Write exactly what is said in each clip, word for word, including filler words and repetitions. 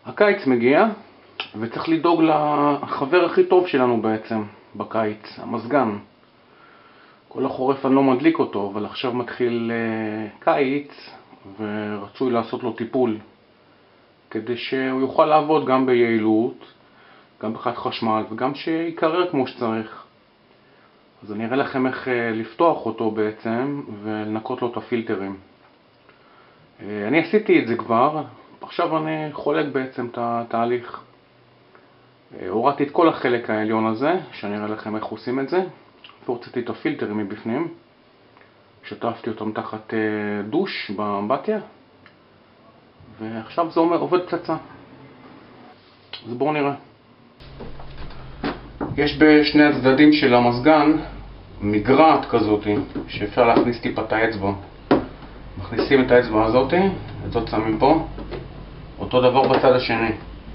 הקיץ מגיע, וצריך לדאוג לחבר הכי טוב שלנו בעצם בקיץ, המזגן. כל החורף אני לא מדליק אותו, אבל עכשיו מתחיל uh, קיץ, ורצוי לעשות לו טיפול, כדי שהוא יוכל לעבוד גם ביעילות, גם בחד חשמל, וגם שיקרר כמו שצריך. אז אני אראה לכם איך uh, לפתוח אותו בעצם, ולנקות לו את הפילטרים. Uh, אני עשיתי את זה כבר, עכשיו אני חולק בעצם את התהליך. הורדתי את כל החלק העליון הזה, שאני אראה לכם איך עושים את זה. פורצתי את הפילטרים מבפנים, שטפתי אותם תחת דוש באמבטיה, ועכשיו זה אומר, עובד פצצה. אז בואו נראה. יש בשני הצדדים של המזגן מגרעת כזאת, שאפשר להכניס טיפה את האצבע. מכניסים את האצבע הזאת, את זאת שמים פה, אותו דבר בצד השני.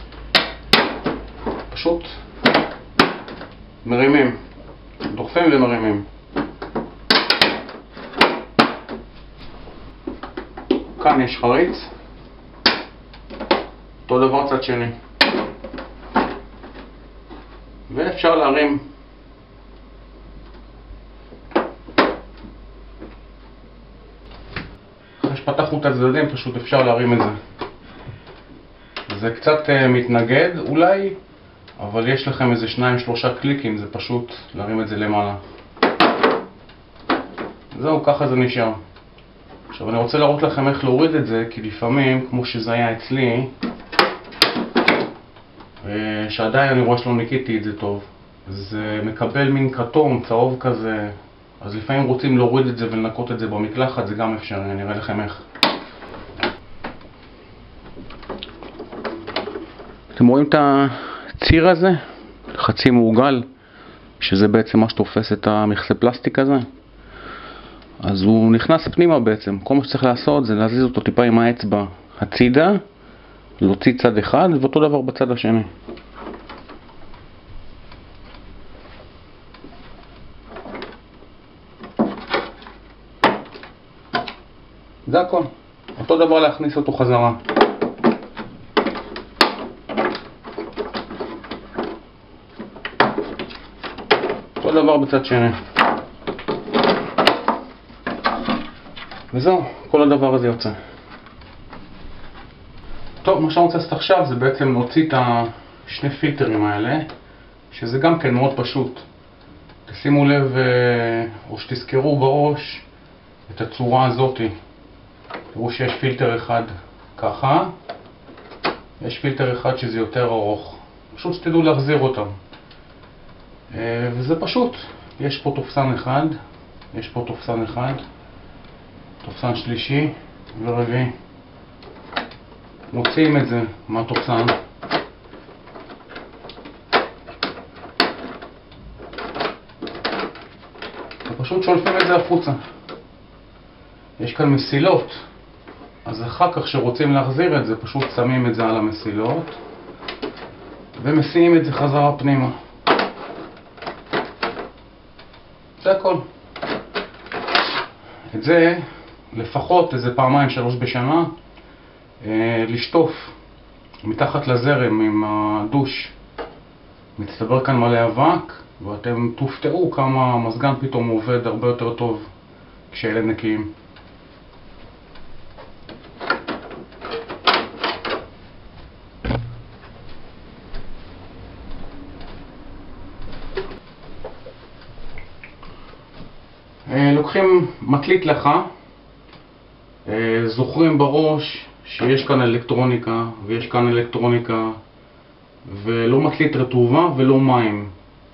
פשוט מרימים, דוחפים ומרימים. כאן יש חריץ, אותו דבר צד שני. ואפשר להרים. אחרי שפתחנו את הצדדים פשוט אפשר להרים את זה. זה קצת uh, מתנגד אולי, אבל יש לכם איזה שניים שלושה קליקים, זה פשוט להרים את זה למעלה. זהו, ככה זה נשאר. עכשיו אני רוצה להראות לכם איך להוריד את זה, כי לפעמים, כמו שזה היה אצלי, שעדיין אני רואה שלא ניקיתי את זה טוב, זה מקבל מין כתום, צהוב כזה, אז לפעמים רוצים להוריד את זה ולנקות את זה במקלחת, זה גם אפשרי, אני אראה לכם איך. אתם רואים את הציר הזה? חצי מעוגל, שזה בעצם מה שתופס את המכסה פלסטיק הזה. אז הוא נכנס פנימה בעצם. כל מה שצריך לעשות זה להזיז אותו טיפה עם האצבע הצידה, להוציא צד אחד, ואותו דבר בצד השני. זה הכל. אותו דבר להכניס אותו חזרה. אותו דבר בצד שני. וזהו, כל הדבר הזה יוצא. טוב, מה שאני רוצה לעשות עכשיו זה בעצם להוציא את השני פילטרים האלה, שזה גם כן מאוד פשוט. תשימו לב, או שתזכרו בראש, את הצורה הזאת. תראו שיש פילטר אחד ככה, יש פילטר אחד שזה יותר ארוך. פשוט שתדעו להחזיר אותם. וזה פשוט, יש פה תופסן אחד, יש פה תופסן אחד, תופסן שלישי ורביעי. מוציאים את זה מהתופסן. ופשוט שולפים את זה החוצה. יש כאן מסילות, אז אחר כך שרוצים להחזיר את זה, פשוט שמים את זה על המסילות ומסיעים את זה חזרה פנימה. זה הכל. את זה לפחות איזה פעמיים שלוש בשנה אה, לשטוף מתחת לזרם עם הדוש. מצטבר כאן מלא אבק, ואתם תופתעו כמה המזגן פתאום עובד הרבה יותר טוב כשאלה נקיים. לוקחים מקליט לך, זוכרים בראש שיש כאן אלקטרוניקה ויש כאן אלקטרוניקה, ולא מקליט רטובה ולא מים.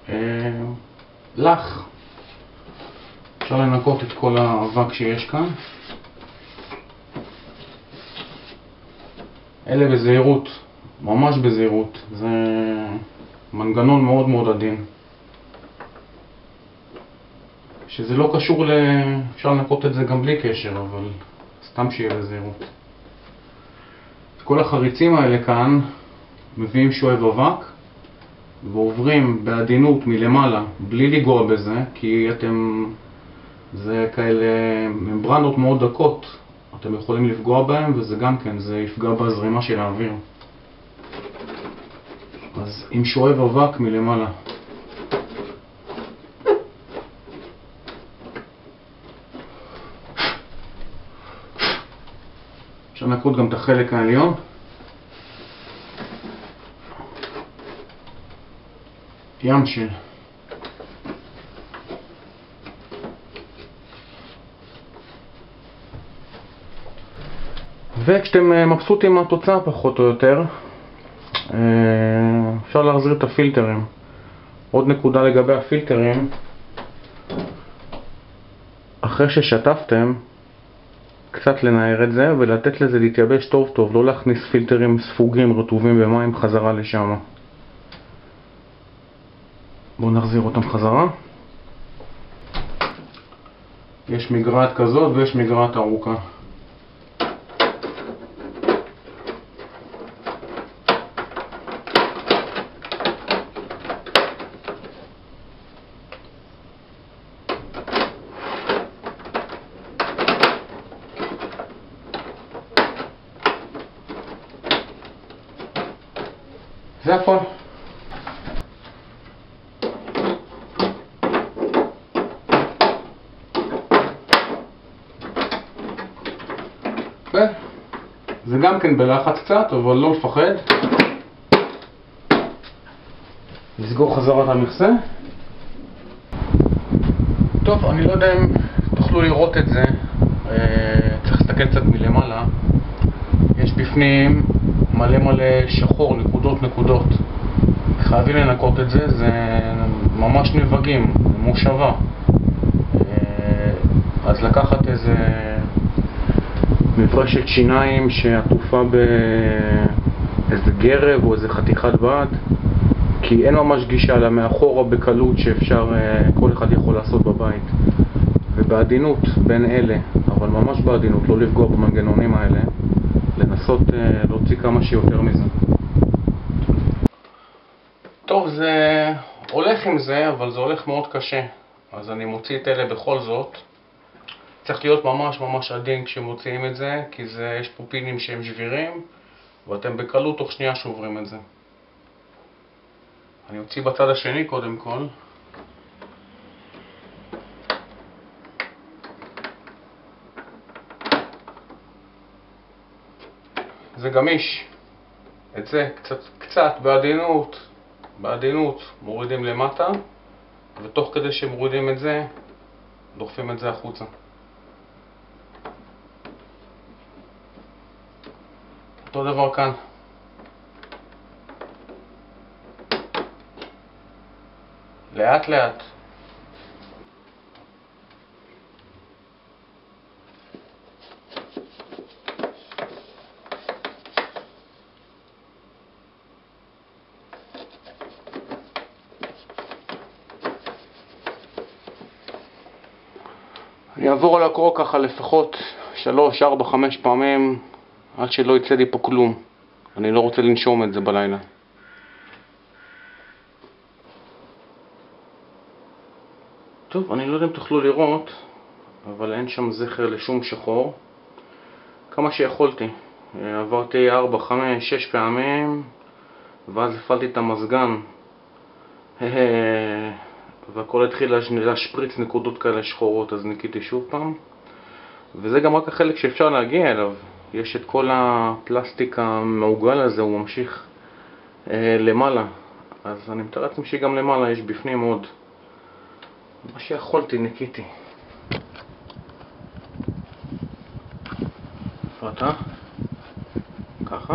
לך אפשר לנקות את כל האבק שיש כאן. אלה בזהירות, ממש בזהירות, זה מנגנון מאוד מאוד עדין. שזה לא קשור ל... אפשר לנקות את זה גם בלי קשר, אבל סתם שיהיה בזהירות. כל החריצים האלה כאן מביאים שואב אבק ועוברים בעדינות מלמעלה בלי לגוע בזה, כי אתם... זה כאלה ממברנות מאוד דקות, אתם יכולים לפגוע בהם, וזה גם כן, זה יפגע בזרימה של האוויר. אז עם שואב אבק מלמעלה. אפשר לנקות גם את החלק העליון. ים של. וכשאתם מבסוטים מהתוצאה פחות או יותר, אפשר להחזיר את הפילטרים. עוד נקודה לגבי הפילטרים, אחרי ששטפתם, קצת לנער את זה ולתת לזה להתייבש טוב טוב, לא להכניס פילטרים ספוגים רטובים במים חזרה לשם. בואו נחזיר אותם חזרה. יש מגרעת כזאת ויש מגרעת ארוכה. זה הכל. זה גם כן בלחץ קצת, אבל לא לפחד. לסגור חזרה את המכסה. טוב, אני לא יודע אם תוכלו לראות את זה. צריך להסתכל קצת מלמעלה. יש בפנים מלא מלא שחור, נקודות נקודות. חייבים לנקות את זה, זה ממש נבגים, מושבה. אז לקחת איזה מברשת שיניים שעטופה באיזה גרב או איזה חתיכת בד, כי אין ממש גישה לה מאחורה בקלות שאפשר, כל אחד יכול לעשות בבית. ובעדינות בין אלה, אבל ממש בעדינות, לא לפגוע במנגנונים האלה, לנסות להוציא כמה שיותר מזה. טוב, זה הולך עם זה, אבל זה הולך מאוד קשה. אז אני מוציא את אלה בכל זאת. צריך להיות ממש ממש עדין כשמוציאים את זה, כי זה, יש פה פינים שהם שבירים, ואתם בקלות תוך שנייה שוברים את זה. אני אוציא בצד השני קודם כל. זה גמיש. את זה קצת, קצת בעדינות, בעדינות מורידים למטה, ותוך כדי שמורידים את זה, דוחפים את זה החוצה. אותו דבר כאן. לאט לאט. אני אעבור על הקרוא ככה לפחות שלוש, ארבע, חמש פעמים עד שלא יצא לי פה כלום. אני לא רוצה לנשום את זה בלילה. טוב, אני לא יודע אם תוכלו לראות, אבל אין שם זכר לשום שחור. כמה שיכולתי. עברתי ארבע, חמש, שש פעמים, ואז הפעלתי את המזגן. והכל התחיל להשפריץ נקודות כאלה שחורות, אז ניקיתי שוב פעם. וזה גם רק החלק שאפשר להגיע אליו. יש את כל הפלסטיק המעוגל הזה, הוא ממשיך אה, למעלה. אז אני מתאר לעצמי שגם למעלה יש בפנים עוד. מה שיכולתי ניקיתי. איפה אתה? ככה.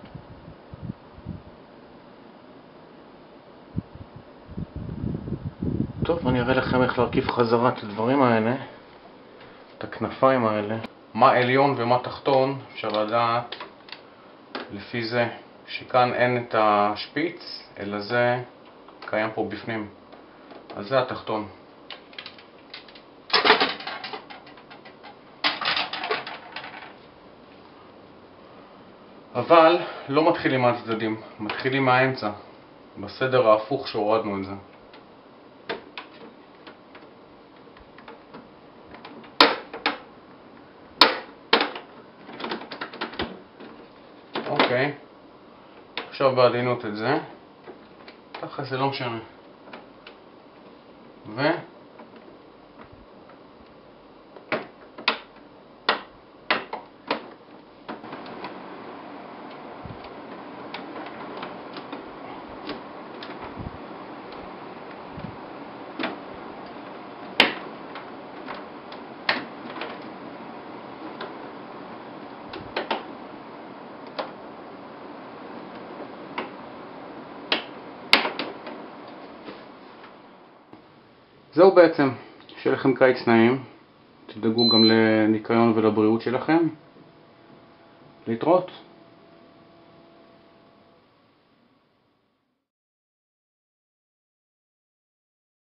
טוב, אני אראה לכם איך להרכיב חזרה את הדברים האלה, את הכנפיים האלה. מה עליון ומה תחתון אפשר לדעת לפי זה שכאן אין את השפיץ, אלא זה קיים פה בפנים. אז זה התחתון. אבל לא מתחילים מהצדדים, מתחילים מהאמצע, בסדר ההפוך שהורדנו את זה. אוקיי, עכשיו בעדינות את זה. ככה זה לא משנה. ו... זהו בעצם, שיהיה לכם קיץ נעים, תדאגו גם לניקיון ולבריאות שלכם, להתראות.